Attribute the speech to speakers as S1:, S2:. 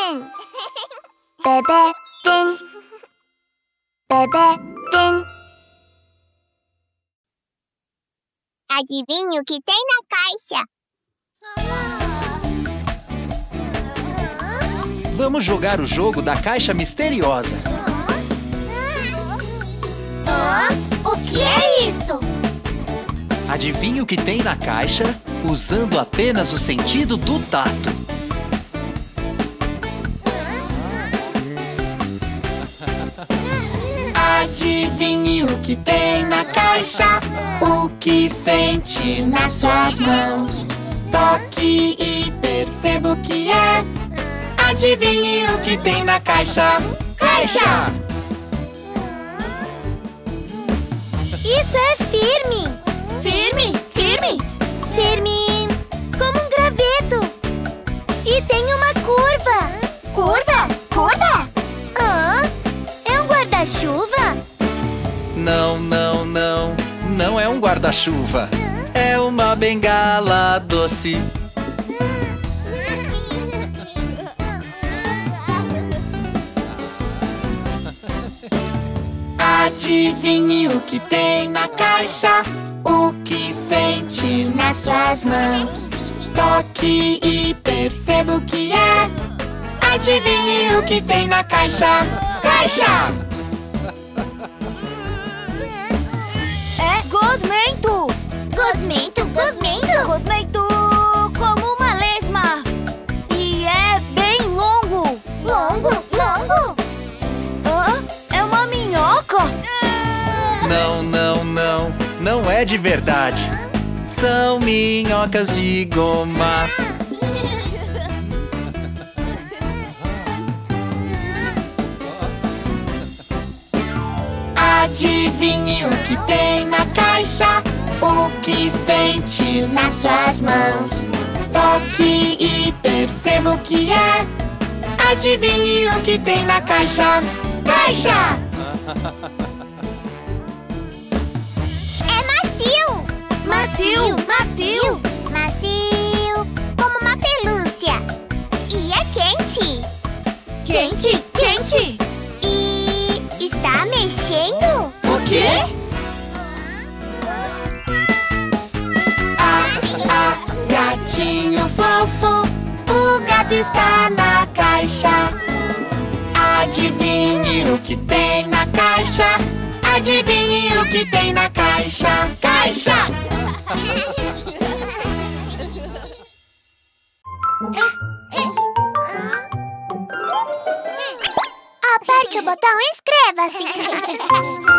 S1: Pin. Bebê Pin. Bebê Pin. Adivinha o que tem na caixa?
S2: Vamos jogar o jogo da caixa misteriosa.
S1: O que é isso?
S2: Adivinha o que tem na caixa usando apenas o sentido do tato.
S3: Adivinhe o que tem na caixa, o que sente nas suas mãos. Toque e perceba o que é. Adivinhe o que tem na caixa. Caixa!
S1: Isso é firme.
S4: Firme, firme.
S1: Firme como um graveto. E tem uma curva.
S4: Curva, curva.
S1: É um guarda-chuva?
S2: Não, não, não. Não é um guarda-chuva. É uma bengala doce.
S3: Adivinhe o que tem na caixa, o que sente nas suas mãos. Toque e perceba o que é. Adivinhe o que tem na caixa. Caixa!
S4: É gosmento.
S1: Gosmento, gosmento.
S4: Gosmento como uma lesma. E é bem longo.
S1: Longo, longo.
S4: É uma minhoca.
S2: Não, não, não. Não é de verdade. São minhocas de goma.
S3: Adivinhe o que tem na caixa, o que sente nas suas mãos. Toque e perceba o que é. Adivinhe o que tem na caixa. Caixa!
S1: É macio.
S4: Macio, macio.
S1: Macio como uma pelúcia. E é quente.
S4: Quente, quente.
S1: E está mexendo?
S3: O quê? Gatinho fofo, o gato está na caixa. Adivinhe o que tem na caixa. Adivinhe o que tem na caixa. Caixa!
S1: Aperte o botão e inscreva-se.